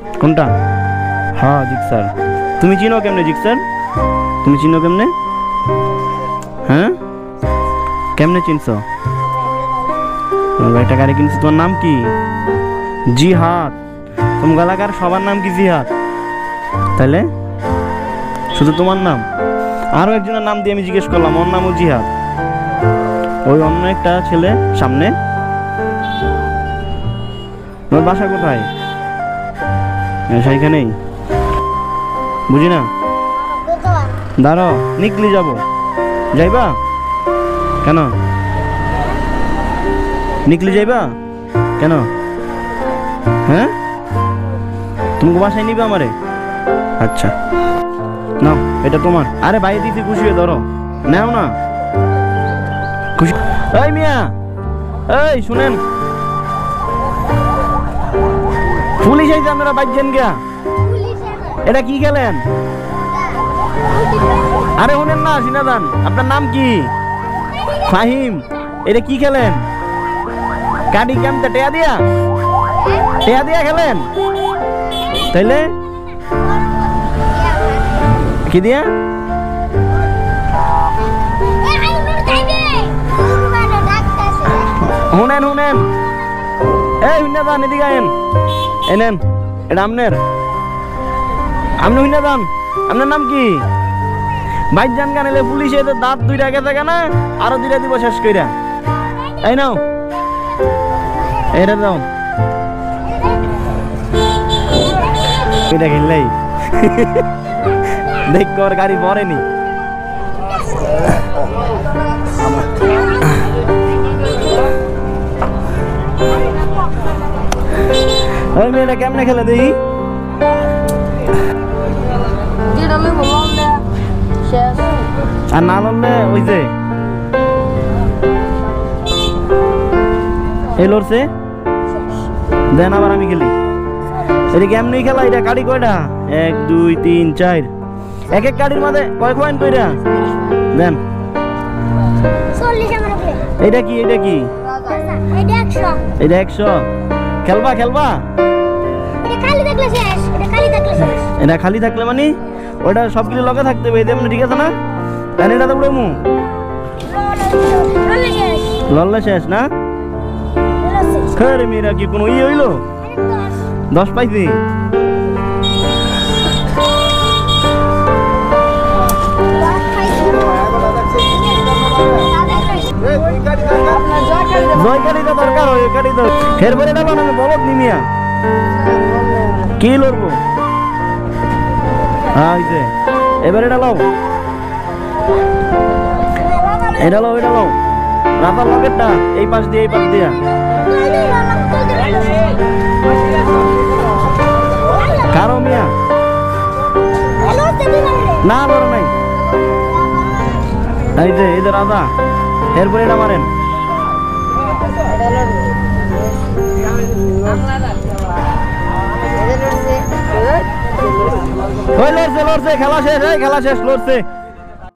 কোনটা? হ্যাঁ জিক্সার। তুমি চিনো কেমনে জিক্সার? তুমি চিনো কেমনে? হ্যাঁ কেমনে চিনছো? একটা গাড়ি কিনছো, তোমার নাম কি? জিহাদ। তোমার এলাকার সবার নাম কি জিহাদ? তাইলে শুধু তোমার নাম? আরো একজনের নাম দিয়ে আমি জিজ্ঞেস করলাম, ওর নামও জিহাদ। ওই অন্য একটা ছেলে সামনে, ওর বাসা কোথায়? সেইখানেই। বুঝি না। দাঁড়াও, নিকলি যাব। যাইবা কেন? নিকলি যাইবা কেন? হ্যাঁ তুমি বাসায় নিবে আমারে? আচ্ছা নাও, এটা তোমার। আরে বাইরে দিতে খুশি হয়ে ধরো, নাও না খুশি। এই মিয়া, এই শুনেন, পুলিশ আইছে, আপনারা বাইজেন গিয়া। এটা কি খেলেন? আরে শুনেন না, সিনাদান, আপনার নাম কি? ফাহিম। এটা কি খেলেন? কাটি কেমতে টেয়া দিয়া? টেয়া দিয়া খেলেন? তাইলে কি দিয়া? শুনেন শুনেন, এই শুনে এদিকে আইন, এনেন, এটা আপনার। আপনি শুনে যান, আপনার নাম কি? বাইক যান গান এলে পুলিশে দাঁত দুইটা গেছে কেন, আরো দুইটা দিব শেষ কইরা। এই নাও, এটা দাও। এটা খেললেই দেখ কর গাড়ি পড়েনি। ওই মেয়েটা কেমনে খেলে দেখি? আর না লড়লে ওই যে এই লড়ছে দেন, আবার আমি খেলি। এটা কেমনি খেলা? এটা কাড়ি কয়টা? 1 2 3 4। এক এক কাড়ির মধ্যে কয় কয়েন কইরা দেন। এটা কি? এটা কি? এটা 100। খেলবা খেলবা? এটা খালি থাকলে মানে ওটা সবগুলো লগে থাকতে হবে, এমনি ঠিক আছে না? তাই এটা তো উড়েমু লড়লে শেষ না? আরে মেয়েরা কি কোনো হইলো? 10 পাইছি। জয় গাড়িটা দরকার হয়, গাড়ি তো এরপরে এটা আমি বলত নিমিয়া কি লড়বো? হ্যাঁ এবার এটা লাও, এটা লাও, এটা লাও। রাতার লকেটটা এই পাশ দিয়ে, এই পাশ দিয়া। কারো মিয়া না লড়ো নাই। এই যে এই যে রাজা, এরপরে এটা মারেন। লড়ছে লড়ছে, খেলা শেষ, খেলা শেষ, লড়ছে।